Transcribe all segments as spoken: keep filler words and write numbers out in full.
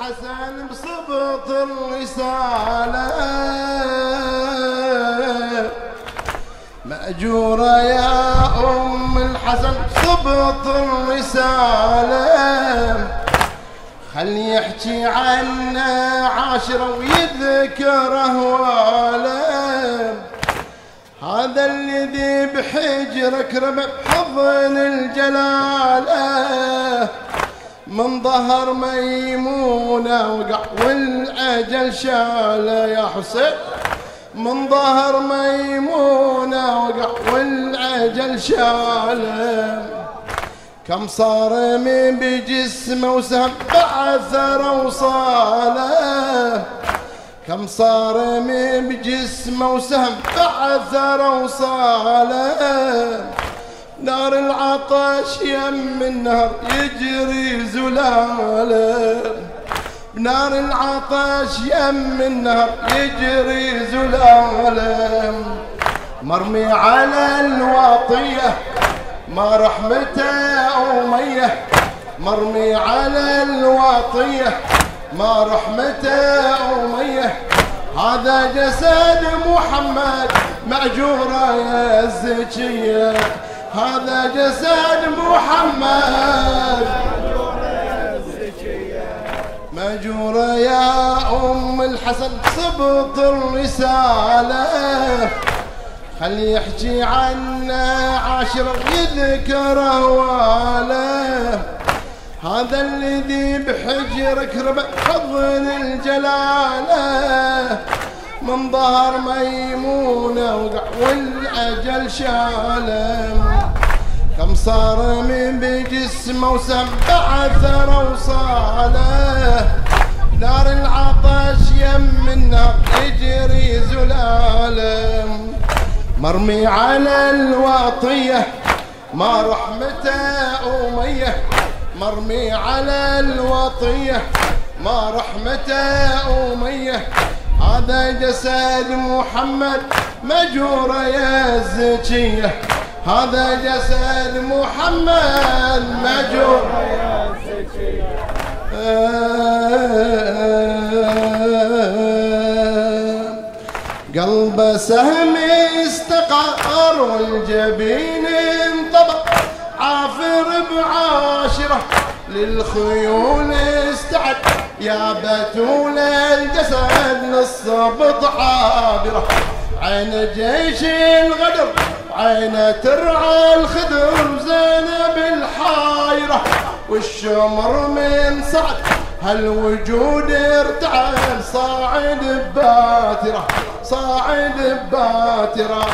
الحسن بصبط الرسالة مأجورة يا أم الحسن بصبط الرسالة خل يحكي عنا عاشرة ويذكر أهواله هذا الذي بحجرك ربع بحضن الجلالة من ظهر ميمونة وقع والأجل شاله يا حسين من ظهر ميمونة وقع والأجل شاله كم صار من بجسمه وسهم بعثر وصاله كم صار من بجسمه وسهم بعثر وصاله نار العطش يم النهر يجري زلاله بنار العطش يم النهر يجري زلاله مرمي على الواطية ما رحمته أمية مرمي على الواطية ما رحمته أمية هذا جسد محمد مأجورة يا الزكية هذا جسد محمد مأجورة يا أم الحسن صبط الرسالة خل يحكي عنا عاشرة يذكر أهواله هذا الذي بحجرك ربع حضن الجلالة من ظهر ميمونة وقع والأجل شاله كم صار من بجسمه وسم بعثر وصاله نار العطش يم النار يجري زلاله مرمي على الواطية ما رحمته أمية مرمي على الوطية ما رحمته أمية هذا جسد محمد مأجورة يا الزكية هذا جسد محمد مأجورة يا الزكية قلب سهم استقر والجبين انطبق عافر بعاشرة للخيول استعد يا بتول الجسد للصبط عابرة عين جيش الغدر عين ترعى الخدر زينب الحايرة والشمر من سعد هالوجود ارتعل صاعد بباترة صاعد بباترة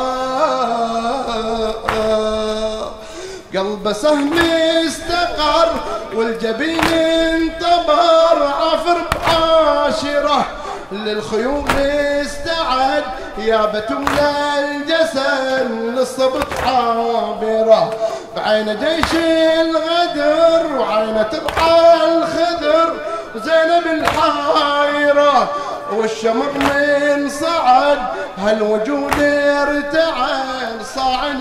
قلب سهم استقر والجبين انطبر عفر بعاشرة للخيول استعد يا بتول الجسد للصبط عابرة بعين جيش الغدر وعين ترعى الخدر زينب الحايرة والشمر من صعد هالوجود ارتعل صاعد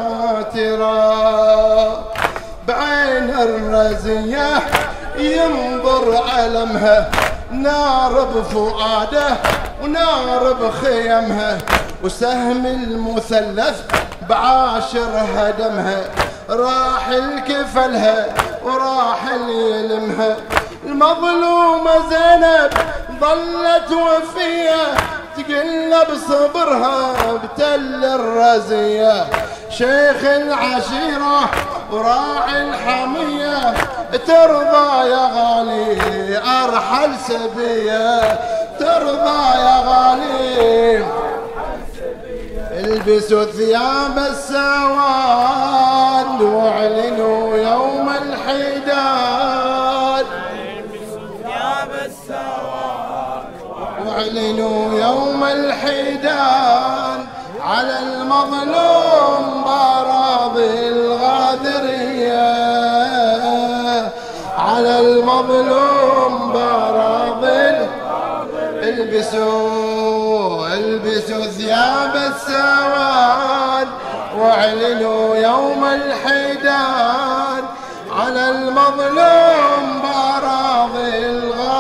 باترة بعين الرزية ينظر علمها نار بفؤاده ونار بخيمها وسهم المثلث بعاشر هدمها راح الكفلها وراح يلمها المظلومة زينب ظلت وفية تقل بصبرها بتل الرزية شيخ العشيرة وراعي الحمية ترضى يا غالي أرحل سبية ترضى يا غالي البسوا ثياب السواد واعلنوا يوم الحداد واعلنوا يوم الحداد على المظلوم براضي الغادرية على المظلوم براضي البسوا البسوا ثياب السواد واعلنوا يوم الحداد على المظلوم براضي الغادرية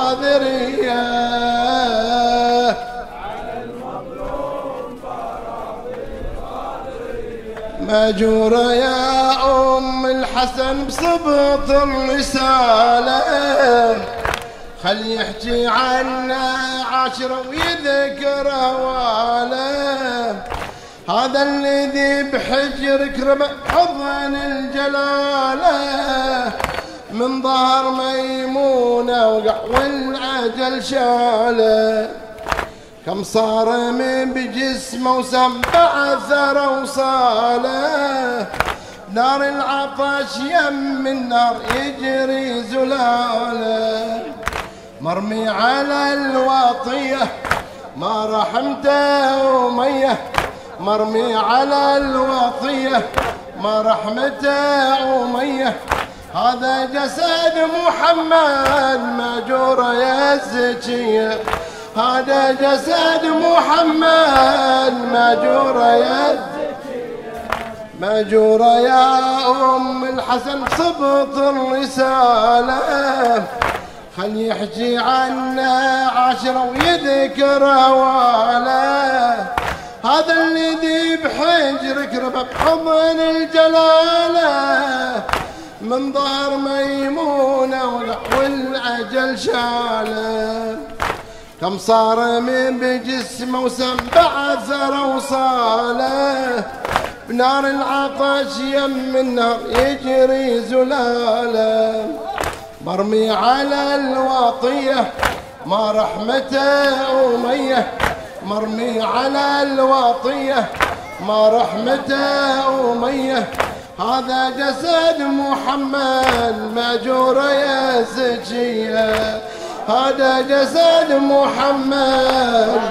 ماجورة يا أم الحسن بصبط الرسالة، خل يحكي عنا عشرة ويذكر هواله. هذا الذي بحجرك ربع حضن الجلالة، من ظهر ميمونة وقع والعجل شاله. كم صار من بجسمه وسبع ثرى وصاله، نار العطش يم النار يجري زلاله. مرمي على الواطية ما رحمته وميه، مرمي على الواطية ما رحمته وميه. هذا جسد محمد ماجورة يا الزكية، هذا جسد محمد ماجورة يا الزكية، ماجورة يا أم الحسن صبط الرسالة، خل يحكي عنا عشرة ويذكر هواله. هذا الذي بحجرك ربع حضن الجلالة، من ظهر ميمونة والعجل شاله. كم صار من بجسمه وسبع ثرى وصاله، بنار العطش يم النار يجري زلاله. مرمي على الواطية ما رحمته وميه، مرمي على الواطية ما رحمته وميه. هذا جسد محمد ماجورة يا زكية، هذا جسد محمد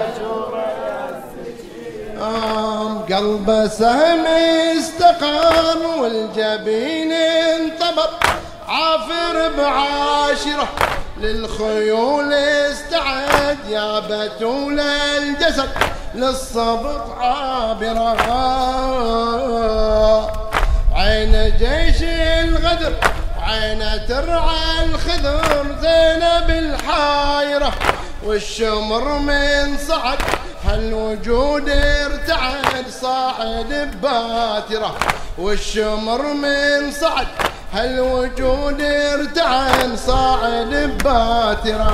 آم قلبه سهم استقام والجبين انطبق، عافر بعاشرة للخيول استعد، يا بتول الجسد للصبط عابرة. عين جيش الغدر عين ترعى الخضر، زينب الحايرة والشمر من صعد، هالوجود ارتعد صاعد بباترة، والشمر من صعد هالوجود ارتعد صاعد بباترة.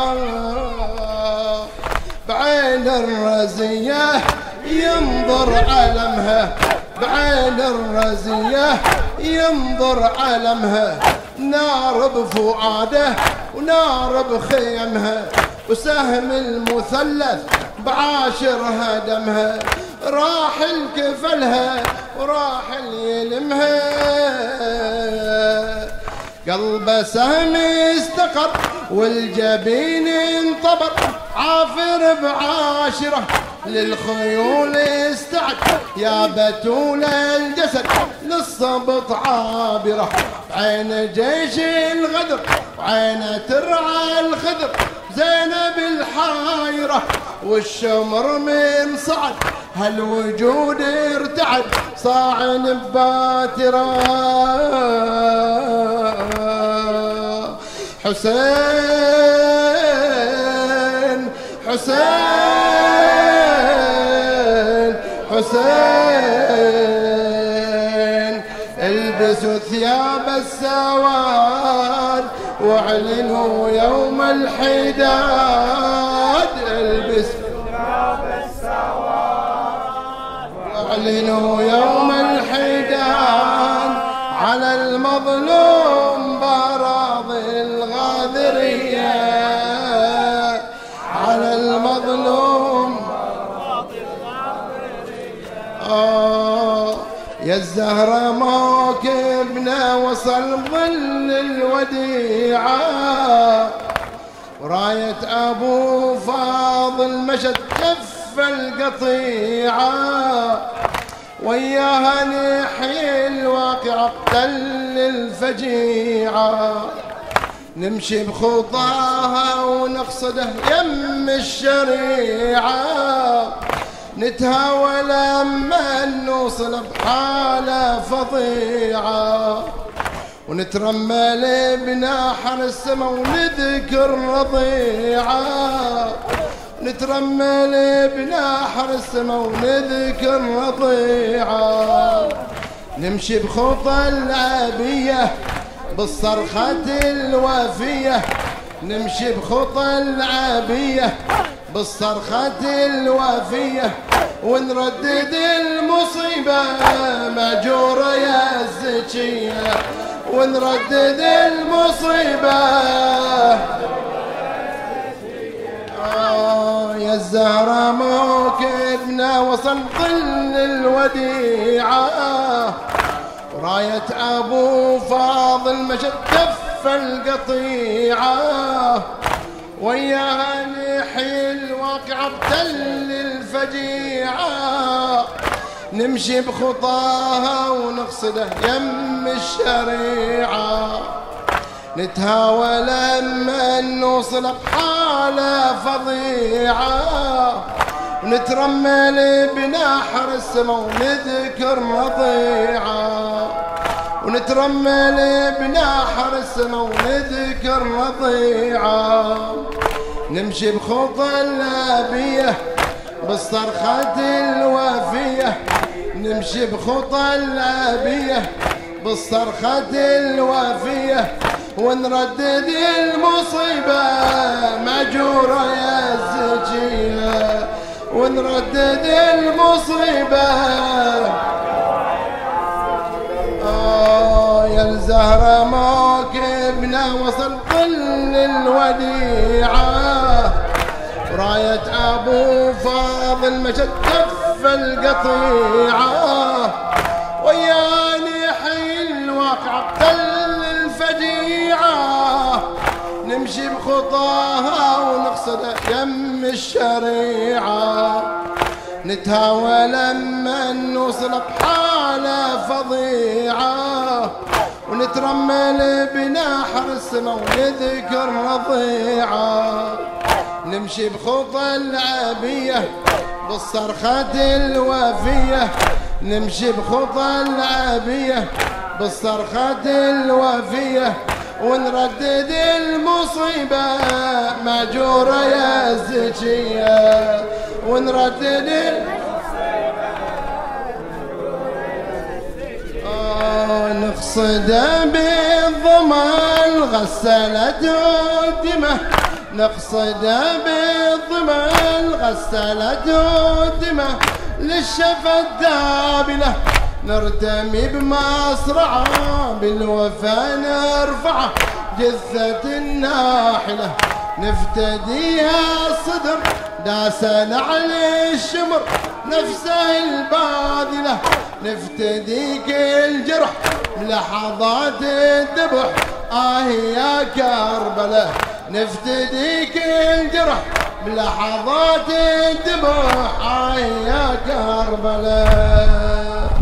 بعين الرزية ينظر علمها، بعين الرزية ينظر علمها، نار بفؤاده ونار بخيمها، وسهم المثلث بعاشر هدمها. راح الكفلها وراح يلمها، قلبه سهم استقر والجبين انطبق، عافر بعاشرة للخيول استعد، يا بتول الجسد للصبط عابرة. عين جيش الغدر وعين ترعى الخضر، زينب الحايرة والشمر من صعد، هالوجود ارتعد صاعن بباترة. حسين حسين حسين، البسوا ثياب السواد واعلنوا يوم الحداد، البسوا ثياب السواد واعلنوا يوم الحداد، على المظلوم براضي الغاذرية، على المظلوم براضي الغاذرية. آه يا الزهرة موكبنا وصل ظل الوديعة، وراية أبو فاضل مشت كف القطيعة، وياها نحيي الواقع اقتل الفجيعة، نمشي بخطاها ونقصده يم الشريعة، نتهاوى لما نوصل بحالة فظيعة، ونترمل بناحر السما ونذكر رضيعة، نترمل بنحر السما ونذكر رضيعه، نمشي بخطى العابية بالصرخة الوافية، نمشي بخطى العابية بالصرخة الوافية، ونردد المصيبة مأجورة يا الزكية، ونردد المصيبة آه يا الزهرة موكبنا وصل ظل الوديعة، راية أبو فاضل مشت كف القطيعة، وياها نحيي الواقعة بتل الفجيعة، نمشي بخطاها ونقصده يم الشريعة، نتهاوى لما نوصل بحالة فظيعة، ونترمل بنحر السما ونذكر رضيعة، ونترمل بنحر السما ونذكر رضيعة، نمشي بخطى العابية بالصرخة الوافية، نمشي بخطى العابية بالصرخة الوافية، ونردد المصيبة مأجورة يا الزكية، ونردد المصيبة آه يا الزهرة موكبنا وصل ظل الوديعة، راية أبو فاضل مشت كف القطيعة، ويا نحيي الواقعة بتل الفجيعة، نمشي بخطاها ونقصدها يم الشريعة، نتهاوى لما نوصل بحالة فظيعة، ونترمل بنحر السما ونذكر رضيعة، نمشي بخطى العابية بالصرخة الوافية، نمشي بخطى العابية بالصرخة الوافية، ونردد المصيبة مأجورة يا الزكية، ونردد آه نقصد بالضمان غسلت الدمه، نقصد بالضمان غسلت الدمه، للشفا الدابله نرتمي بمصرعه، بالوفا نرفعه جثة الناحله، نفتديها الصدر داسا على الشمر نفسه الباذله، نفتديك الجرح بلحظات الذبح آه يا كربلاء، نفتديك الجرح بلحظات الذبح آه يا كربلاء،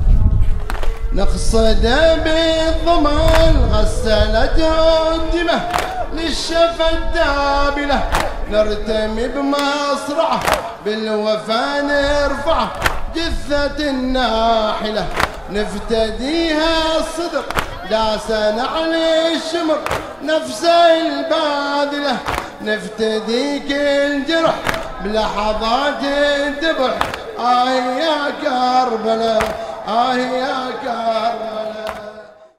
نقصد بالضمان غسلت الدمه، للشفا الدابله نرتمي بمصرعه، بالوفا نرفعه جثة الناحله، نفتديها الصدر داسا على الشمر نفسه الباذله، نفتديك الجرح بلحظات الذبح آه يا كربلاء آه يا كربلاء.